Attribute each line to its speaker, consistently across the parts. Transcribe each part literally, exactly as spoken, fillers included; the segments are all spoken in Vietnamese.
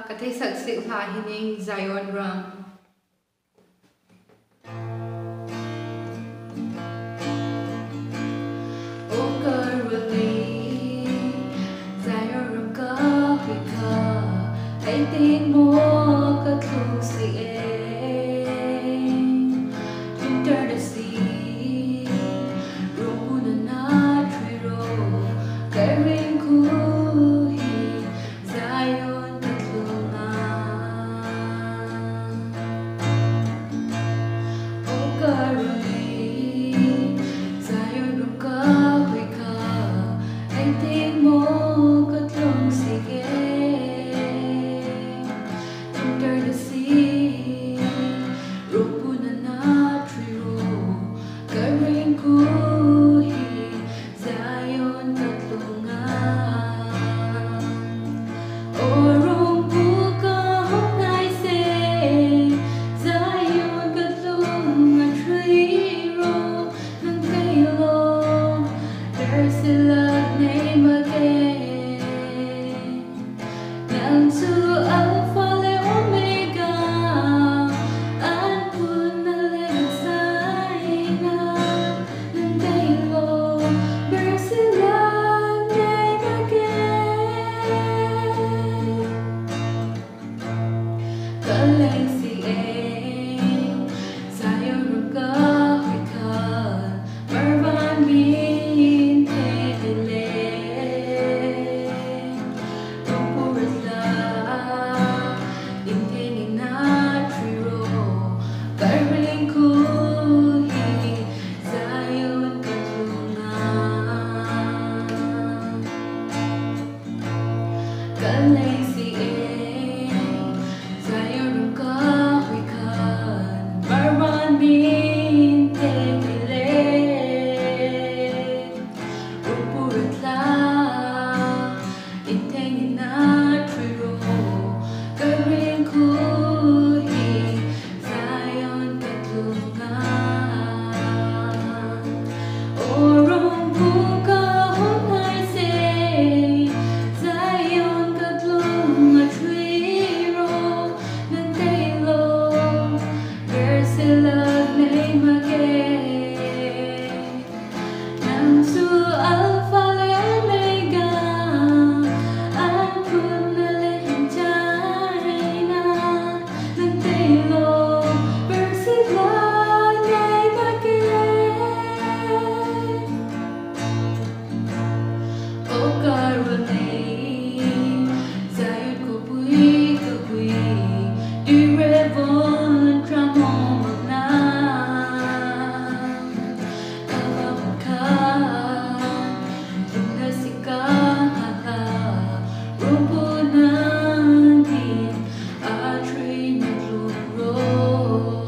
Speaker 1: cái thấy sắc sự là hình hình Zion Brown. Ô cơ really Zion cơ huy cơ hãy tin mua cơ thuộc sự em Under the sea Rung na triro cái ring cũ hi Zion cơ thuộc ô cơ really Zion rung cơ huy cơ hãy tin mua cơ thuộc sự em Under the sea Rung na triro cái ring cũ hi Zion cơ thuộc ô rung cũ cơ hôm nay sẽ Zion cơ thuộc triro nâng cây lo there's a love name again nang su alpha le omega an pun na le sai na nang cây lo there's a love name again có lẽ si em Zion rung cơ huy cơ mar van min te le rung pu la in te ni na triro cái ring cũ hi Zion cơ thuộc có lẽ si em Zion rung cơ huy cơ mar van min te le rung pu la in te ni na triro cái ring cũ hi Zion cơ thuộc ô rung pu cơ hôm nay sẽ Zion cơ thuộc triro nâng cây lo there's a love name again nang su alpha le omega an pun na le chai na nâng cây lo there's a love name again ô cơ really Zion cô bui cơ bui du revon tramon na kava ka tunda sika hala rumpu na din a tree na luro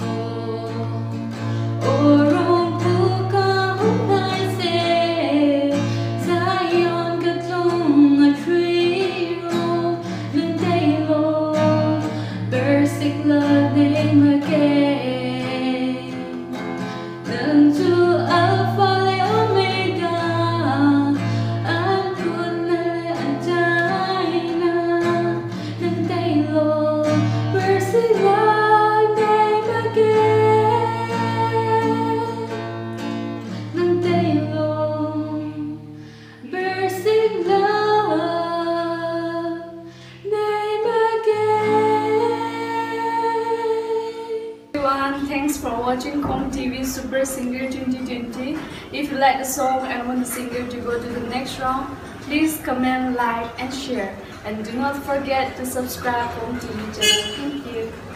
Speaker 1: ô rumpu ka hôm nay sẽ Zion cơ thuộc a tree ro nâng cây lo there's a love name again nang su alpha le omega an pun na le an chai na nang cây lo there's a love name again nang cây lo there's a love name again.
Speaker 2: Everyone, thanks for watching K O M T V Super Singer twenty twenty. If you like the song and want the singer to go to the next round, please comment, like and share. And do not forget to subscribe K O M T V channel. Thank you.